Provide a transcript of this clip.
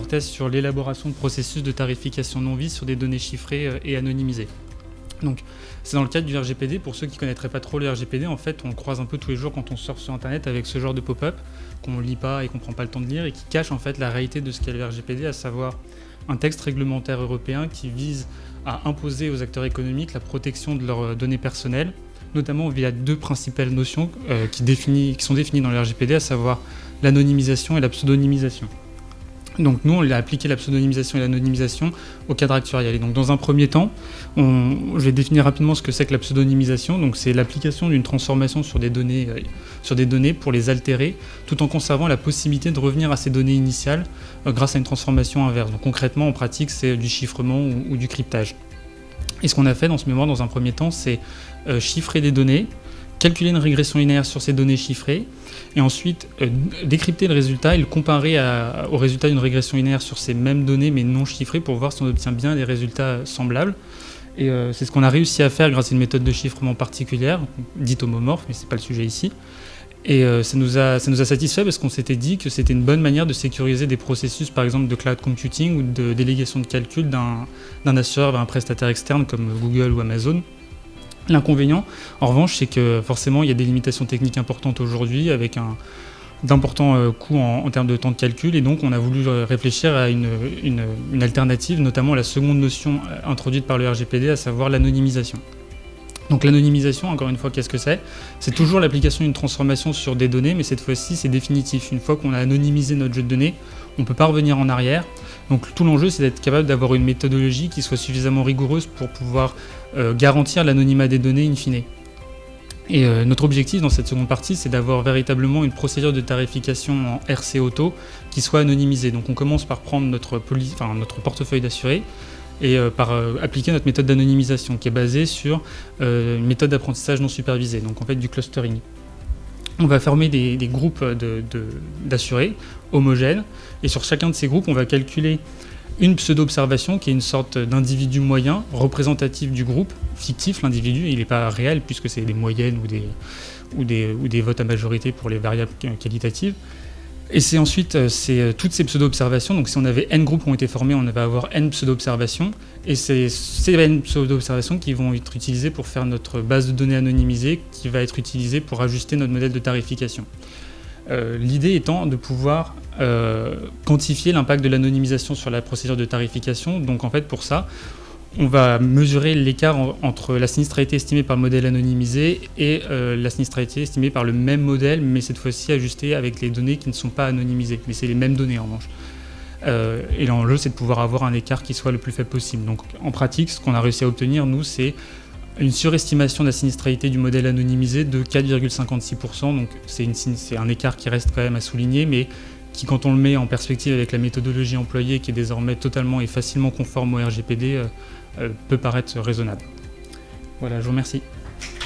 portait sur l'élaboration de processus de tarification non-vie sur des données chiffrées et anonymisées. Donc, c'est dans le cadre du RGPD. Pour ceux qui ne connaîtraient pas trop le RGPD, en fait, on le croise un peu tous les jours quand on surfe sur Internet avec ce genre de pop-up qu'on ne lit pas et qu'on ne prend pas le temps de lire et qui cache en fait la réalité de ce qu'est le RGPD, à savoir un texte réglementaire européen qui vise à imposer aux acteurs économiques la protection de leurs données personnelles, notamment via deux principales notions qui sont définies dans le RGPD, à savoir l'anonymisation et la pseudonymisation. Donc nous, on a appliqué la pseudonymisation et l'anonymisation au cadre actuarial. Et donc dans un premier temps, je vais définir rapidement ce que c'est que la pseudonymisation. Donc c'est l'application d'une transformation sur des données pour les altérer, tout en conservant la possibilité de revenir à ces données initiales grâce à une transformation inverse. Donc concrètement, en pratique, c'est du chiffrement ou du cryptage. Et ce qu'on a fait dans ce mémoire, dans un premier temps, c'est chiffrer des données, calculer une régression linéaire sur ces données chiffrées, et ensuite décrypter le résultat et le comparer au résultat d'une régression linéaire sur ces mêmes données mais non chiffrées pour voir si on obtient bien des résultats semblables. Et c'est ce qu'on a réussi à faire grâce à une méthode de chiffrement particulière, dite homomorphe, mais ce n'est pas le sujet ici. Et ça nous a satisfait parce qu'on s'était dit que c'était une bonne manière de sécuriser des processus, par exemple de cloud computing ou de délégation de calcul d'un assureur vers un prestataire externe comme Google ou Amazon. L'inconvénient, en revanche, c'est que forcément, il y a des limitations techniques importantes aujourd'hui avec d'importants coûts en termes de temps de calcul, et donc on a voulu réfléchir à une alternative, notamment à la seconde notion introduite par le RGPD, à savoir l'anonymisation. Donc l'anonymisation, encore une fois, qu'est-ce que c'est ? C'est toujours l'application d'une transformation sur des données, mais cette fois-ci, c'est définitif. Une fois qu'on a anonymisé notre jeu de données, on ne peut pas revenir en arrière. Donc tout l'enjeu, c'est d'être capable d'avoir une méthodologie qui soit suffisamment rigoureuse pour pouvoir garantir l'anonymat des données in fine. Et notre objectif dans cette seconde partie, c'est d'avoir véritablement une procédure de tarification en RC auto qui soit anonymisée. Donc on commence par prendre notre portefeuille d'assurés et par appliquer notre méthode d'anonymisation qui est basée sur une méthode d'apprentissage non supervisé, donc en fait du clustering. On va former des groupes d'assurés homogènes, et sur chacun de ces groupes, on va calculer une pseudo-observation qui est une sorte d'individu moyen représentatif du groupe, fictif. L'individu, il n'est pas réel puisque c'est des moyennes ou des votes à majorité pour les variables qualitatives. Et c'est ensuite toutes ces pseudo-observations, donc si on avait n groupes qui ont été formés, on va avoir n pseudo-observations, et c'est ces n pseudo-observations qui vont être utilisées pour faire notre base de données anonymisée, qui va être utilisée pour ajuster notre modèle de tarification. L'idée étant de pouvoir quantifier l'impact de l'anonymisation sur la procédure de tarification. Donc en fait pour ça, on va mesurer l'écart entre la sinistralité estimée par le modèle anonymisé et la sinistralité estimée par le même modèle, mais cette fois-ci ajustée avec les données qui ne sont pas anonymisées. Mais c'est les mêmes données en revanche. Et l'enjeu, c'est de pouvoir avoir un écart qui soit le plus faible possible. Donc en pratique, ce qu'on a réussi à obtenir, nous, c'est une surestimation de la sinistralité du modèle anonymisé de 4,56%. Donc c'est un écart qui reste quand même à souligner, mais qui, quand on le met en perspective avec la méthodologie employée, qui est désormais totalement et facilement conforme au RGPD, peut paraître raisonnable. Voilà, je vous remercie.